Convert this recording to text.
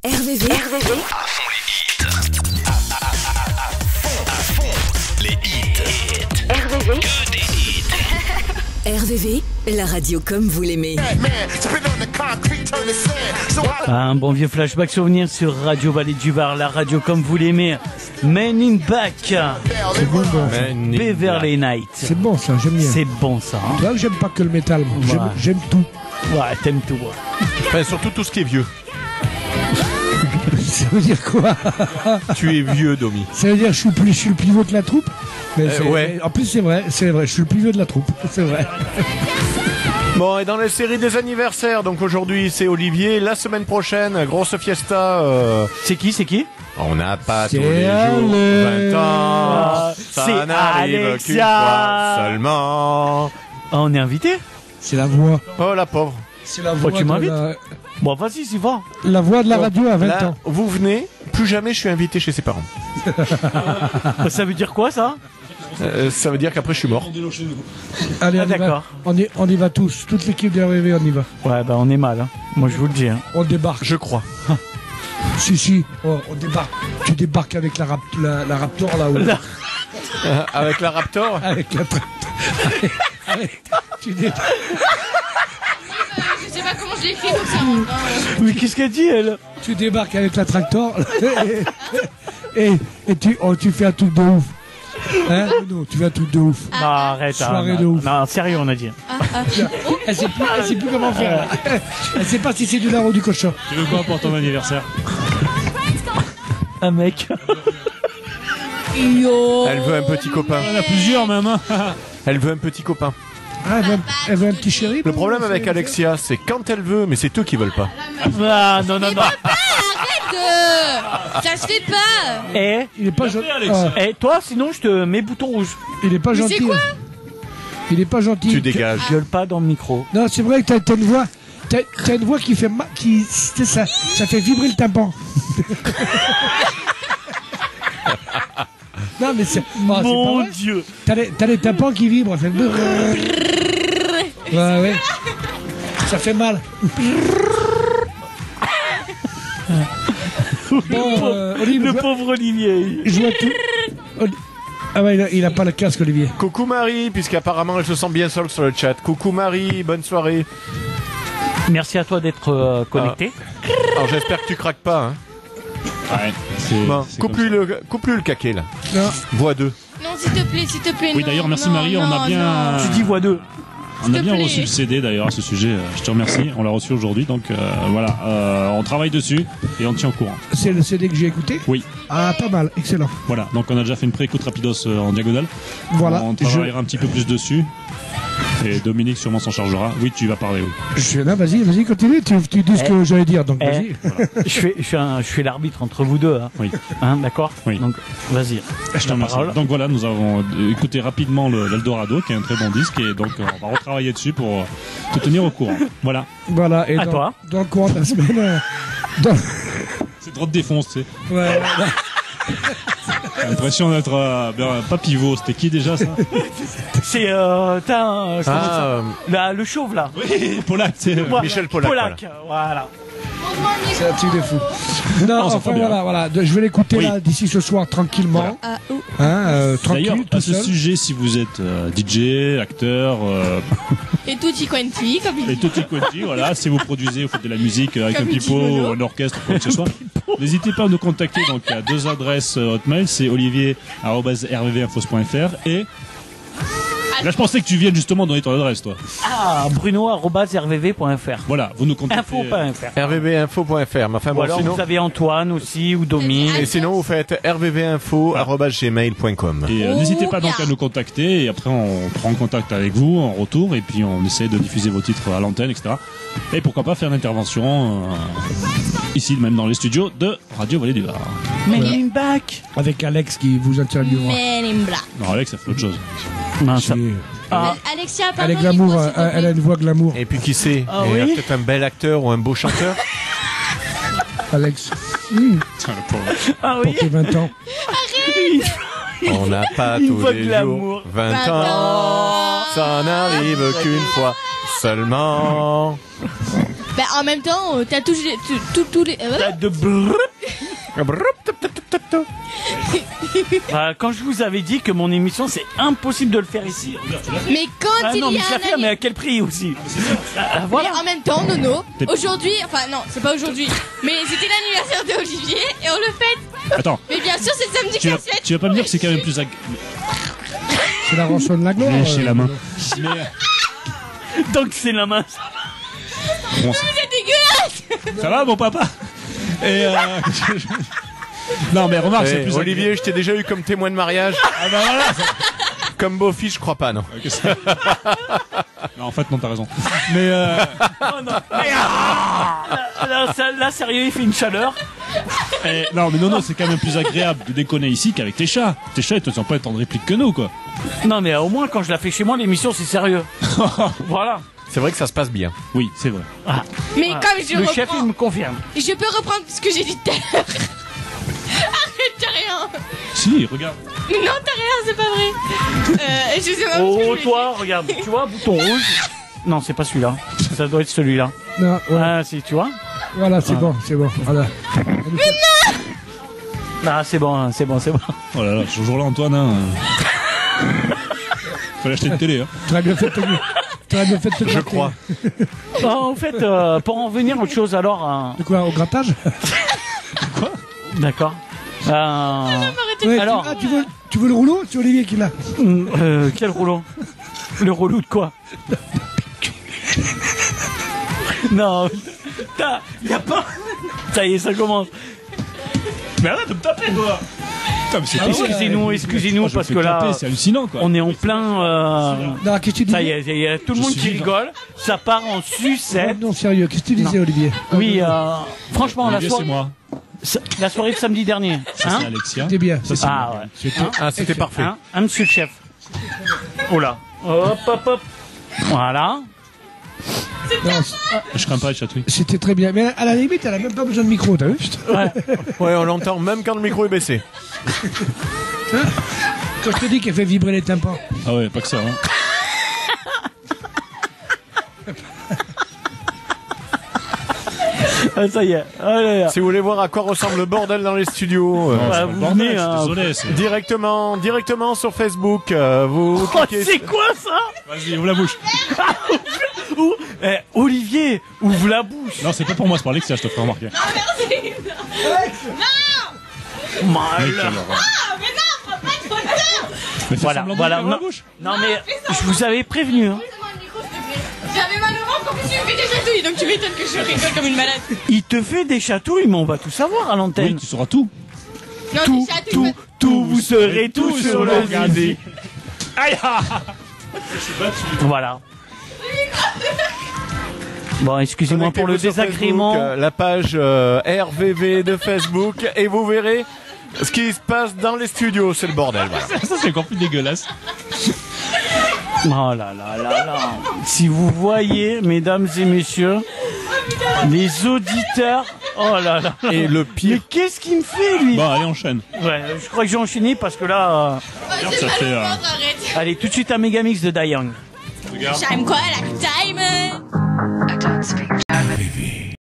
RVV. À fond les hits. À fond les hits. RVV. Que des hits. RVV, la radio comme vous l'aimez. Un bon vieux flashback souvenir sur Radio Vallée du Var, la radio comme vous l'aimez. Men in Black. C'est bon, Beverly Night. c'est bon ça, j'aime bien. C'est bon ça. Hein. Tu vois que j'aime pas que le métal, moi. Ouais. J'aime tout. Ouais, t'aimes tout. Ouais. Enfin, surtout tout ce qui est vieux. Ça veut dire quoi? Tu es vieux, Domi. Ça veut dire que je suis le pivot de la troupe. Mais ouais. En plus c'est vrai, je suis le pivot de la troupe, c'est vrai. Bon, et dans la série des anniversaires, donc aujourd'hui c'est Olivier. La semaine prochaine, grosse fiesta. C'est qui On n'a pas C'est tous les jours 20 ans. Ça c'est n'arrive qu'une Alexia. fois seulement. Ah, on est invité. C'est la voix. Oh, la pauvre. C'est la voix. tu de m'invites Bon, vas-y, y va. la voix de la Bon, radio à 20 là, ans. vous venez, plus jamais je suis invité chez ses parents. Ça veut dire quoi ça? Ça veut dire qu'après je suis mort. Allez, Ah, on y va. d'accord. On y va tous, toute l'équipe de RVV, on y va. Ouais, bah on est mal. Hein. Moi, je vous le dis. Hein. On débarque. Je crois. Si, oh, on débarque. Tu débarques avec la Raptor là-haut. Avec la Raptor. Avec la tu débarques. Je sais pas comment je l'ai fait, donc ça rentre. Mais qu'est-ce qu'elle dit, elle? Tu débarques avec la tractor et tu fais un truc de ouf. Hein, Bruno, tu fais un truc de ouf. Non, arrête. Soirée hein, de ouf. Non, sérieux, on a dit. Elle sait plus comment faire. Elle sait pas si c'est du lard ou du cochon. Tu veux quoi pour ton anniversaire? Un mec. Yo. Elle veut un petit copain. Il y en a plusieurs même. Hein. Elle veut un petit copain. Ah, elle veut un petit chéri. Le problème avec Alexia, c'est quand elle veut, mais c'est eux qui veulent pas. Ah, non. Arrête de... Ça se fait pas. Eh, Il est pas gentil. toi, sinon, je te mets bouton rouge. Il est pas Mais gentil. c'est quoi Il est pas gentil. Tu dégages. Gueule pas dans le micro. Non, c'est vrai que t'as une voix. T'as une voix qui fait mal, ça fait vibrer le tympan. Non mais c'est pas Mon vrai. Dieu. T'as les tympans qui vibrent. Ça fait... ouais. Ça fait mal. Bon, Olivier, Le pauvre Olivier. je vois tout. Ah ouais, il a pas le casque, Olivier. Coucou Marie, puisqu'apparemment elle se sent bien seule sur le chat. Coucou Marie, bonne soirée. Merci à toi d'être connecté. Alors j'espère que tu craques pas. Hein. Ouais, Bon, c'est coupe-lui le caquet là. Non. Voix 2. Non, s'il te plaît. Oui, non, d'ailleurs, merci non, Marie, on a non, bien... non. Tu dis voix 2. On a te bien plaît. reçu le CD d'ailleurs à ce sujet, je te remercie, on l'a reçu aujourd'hui, donc voilà, on travaille dessus et on tient au courant. C'est le CD que j'ai écouté. Oui, Ah, pas mal, excellent. voilà, donc on a déjà fait une pré-écoute rapidos en diagonale, Voilà. on travaillera un petit peu plus dessus, et Dominique sûrement s'en chargera. Oui, tu vas parler, oui. Non, vas-y, continue. Tu dis ce que j'allais dire, donc vas-y. Je fais l'arbitre entre vous deux. Hein, Oui. d'accord. Oui. Donc, vas-y. Je te remercie. Donc voilà, nous avons écouté rapidement l'Eldorado, qui est un très bon disque, et donc on va retravailler dessus pour te tenir au courant. Voilà. Voilà. Et À toi. dans le courant de la semaine. C'est trop de défonce, tu sais. Ouais. J'ai l'impression d'être pas pivot, c'était qui déjà ça? C'est le chauve là. Oui, Polak, c'est... Voilà. Michel Polak, Voilà. C'est un truc de fou. Non, Non, c'est enfin pas bien. voilà. Je vais l'écouter Oui. là d'ici ce soir tranquillement. Ah, oh. D'ailleurs, Tranquille, tout à ce seul. sujet, si vous êtes DJ, acteur, Et tutti quanti, comme il et dit. tutti quanti, voilà, si vous produisez, vous faites de la musique avec Comme un il pipeau, dit Lolo. un orchestre, quoi que ce soit, n'hésitez pas à nous contacter. Donc, il y a 2 adresses hotmail, c'est olivier@rvvinfos.fr et... Là, je pensais que tu viennes justement donner ton adresse, toi. Ah, bruno@rvv.fr. Voilà, vous nous contactez. Info.fr. rvvinfo.fr. Mais enfin Ou bon, alors sinon. vous avez Antoine aussi ou Domi. Et sinon vous faites rvvinfo@gmail.com. Et n'hésitez pas donc à nous contacter et après on prend contact avec vous en retour et puis on essaie de diffuser vos titres à l'antenne, etc. Et pourquoi pas faire une intervention ici même dans les studios de Radio Vallée du Var. Men in Back. Avec Alex qui vous interviewera. Men in Black. Non, Alex, ça fait autre chose. Non, ça- Si. Ah, Alexia, Elle est pardon, glamour, micro, s'il te plaît. elle a une voix glamour. Et puis qui sait, Ah il y a oui peut-être un bel acteur ou un beau chanteur. Alex. Putain, le pauvre. ah Pour oui. tes 20 ans. On n'a pas Une tous voix de les glamour. jours 20 ans. Ça n'arrive qu'une fois seulement. Bah, en même temps, t'as tous les. T'as de quand je vous avais dit que mon émission, c'est impossible de le faire ici. Mais quand il non, y mais a je la fais, mais à quel prix aussi Voilà. Mais en même temps, Nono, aujourd'hui, enfin non, c'est pas aujourd'hui, mais c'était l'anniversaire d'Olivier et on le fête. Attends, Mais bien sûr, c'est samedi tu qu'on vas, se fête. tu vas pas me dire que c'est quand même plus C'est la rançon de la gloire. lâcher la main. Donc c'est la main. Bon, C'est dégueulasse. ça va, mon papa? Et non, mais remarque, c'est plus Olivier, je t'ai déjà eu comme témoin de mariage. Ah bah voilà. Comme beau-fils, je crois pas, non. Non, en fait, non, t'as raison. Mais Oh non. Là, sérieux, il fait une chaleur. non, mais non, c'est quand même plus agréable de déconner ici qu'avec tes chats. Tes chats, ils te sentent pas être en réplique que nous, quoi. Non, mais au moins, quand je la fais chez moi, l'émission, c'est sérieux. Voilà. C'est vrai que ça se passe bien. Oui, c'est vrai. Mais comme je Le chef, reprends, il me confirme. je peux reprendre ce que j'ai dit tout à l'heure. Arrête, t'as rien. Si, regarde. Mais non, t'as rien, c'est pas vrai. Je sais pas ce que je Oh, voulais toi, regarde. Tu vois, bouton rouge. Non, c'est pas celui-là. Ça doit être celui-là. Non, ouais. Ah, si, tu vois. Voilà, c'est bon, c'est bon. Voilà. Ah, c'est bon, c'est bon, c'est bon. Oh là là, ce jour-là, Antoine, fallait acheter une télé, hein. Tu as bien fait de te Je crois. En fait, pour en venir à autre chose, alors. De quoi, au grattage? D'accord. Ouais, Alors. tu veux le rouleau? C'est Olivier qui l'a. Quel rouleau? Le rouleau de quoi? Non, y a pas. Ça y est, ça commence. Mais arrête de me taper, toi. Putain, mais c'est pas vrai. Excusez-nous, Oh, je me parce fais que là, taper, c'est hallucinant, quoi. on est en plein. Non, qu'est-ce que tu disais? Ça y est, il y a tout le monde qui suis- rigole. Ça part en Non, sucette. non, sérieux, qu'est-ce que tu disais, Olivier? Oui, franchement, Olivier, c'est moi. la soirée de samedi dernier. Ça, Hein c'est Alexia. C'était bien. Ça, c'est Ah moi. ouais. Ah, c'était parfait. Hein, monsieur le chef. Oh là. Hop, hop, hop. Voilà. Non, Je crains pas les chatouilles. c'était très bien. Mais à la limite, elle a même pas besoin de micro, t'as vu? Ouais. Ouais, on l'entend même quand le micro est baissé. Quand je te dis qu'elle fait vibrer les tympans. Ah ouais, pas que ça, hein. Ah, ça y est. Oh là là. Si vous voulez voir à quoi ressemble le bordel dans les studios, Non, bah, c'est pas vous le bordel, venez, je suis hein. désolé. c'est- directement sur Facebook, vous Oh, cliquez c'est sur- quoi ça? Vas-y, ouvre la bouche. Olivier, ouvre la bouche. Non, c'est pas pour moi, c'est pour Alexia, je te ferai remarquer. Mal. Mec, alors, mais fais Voilà, semblant voilà. d'ouvrir la Non, bouche. non, mais je vous avais prévenu. Hein. J'avais mal au ventre, en plus tu me fais des chatouilles, donc tu m'étonnes que je rigole comme une malade. Il te fait des chatouilles, mais on va tout savoir à l'antenne. Oui, tu sauras tout. Non, tout, des chatouilles. tout, vous serez tous sur le zizi. Aïe ah. Voilà. Bon, excusez-moi pour le Connectez-vous sur désagrément. Facebook, la page RVV de Facebook, et vous verrez ce qui se passe dans les studios. C'est le bordel. Voilà. Ça, c'est encore plus dégueulasse. Oh là là là là. Si vous voyez, mesdames et messieurs, les auditeurs. Oh là là. Et le Mais pire, qu'est-ce qu'il me fait, lui? Bon, allez, enchaîne. Ouais, je crois que j'ai enchaîné parce que là. Regarde, ça fait. Allez, tout de suite un mégamix de Dayang. Regarde. J'aime quoi la